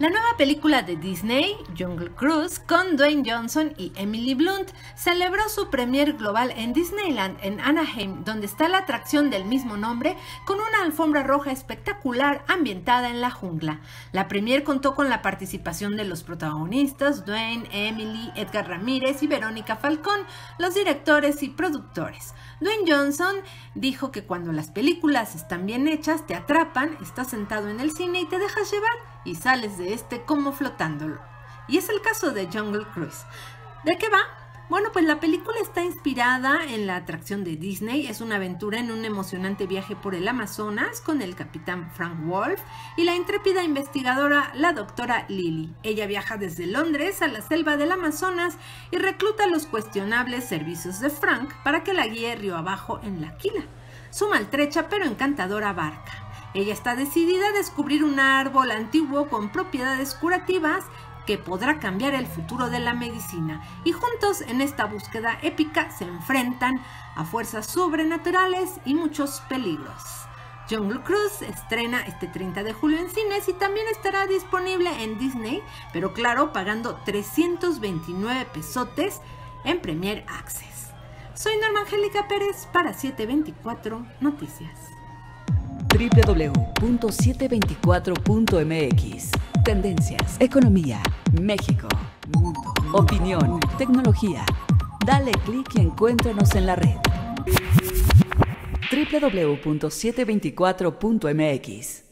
La nueva película de Disney, Jungle Cruise, con Dwayne Johnson y Emily Blunt, celebró su premier global en Disneyland en Anaheim, donde está la atracción del mismo nombre, con una alfombra roja espectacular ambientada en la jungla. La premier contó con la participación de los protagonistas, Dwayne, Emily, Edgar Ramírez y Verónica Falcón, los directores y productores. Dwayne Johnson dijo que cuando las películas están bien hechas, te atrapan, estás sentado en el cine y te dejas llevar y sales de como flotándolo. Y es el caso de Jungle Cruise. ¿De qué va? Bueno, pues la película está inspirada en la atracción de Disney. Es una aventura en un emocionante viaje por el Amazonas con el capitán Frank Wolf y la intrépida investigadora, la doctora Lily. Ella viaja desde Londres a la selva del Amazonas y recluta los cuestionables servicios de Frank para que la guíe río abajo en la Aquila, su maltrecha pero encantadora barca. Ella está decidida a descubrir un árbol antiguo con propiedades curativas que podrá cambiar el futuro de la medicina, y juntos en esta búsqueda épica se enfrentan a fuerzas sobrenaturales y muchos peligros. Jungle Cruise estrena este 30 de julio en cines y también estará disponible en Disney, pero claro, pagando 329 pesotes en Premier Access. Soy Norma Angélica Pérez para 724 Noticias. www.724.mx. Tendencias, economía, México, mundo, opinión, tecnología. Dale clic y encuéntranos en la red. www.724.mx.